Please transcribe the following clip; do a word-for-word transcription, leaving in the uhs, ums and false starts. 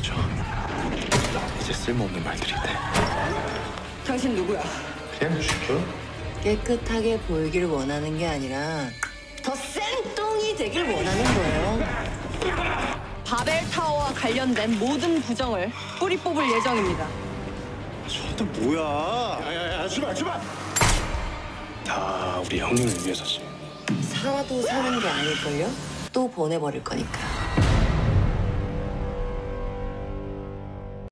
그만하죠. 이제 쓸모없는 말들인데. 당신 누구야? 그냥 죽여. 깨끗하게 보이길 원하는 게 아니라 더 생똥이 되길 원하는 거예요. 바벨타워와 관련된 모든 부정을 뿌리 뽑을 예정입니다. 저도 뭐야? 야야야, 주말 주말. 다 우리 형님을 위해서지. 살아도 사는 게 아닐걸요? 또 보내버릴 거니까.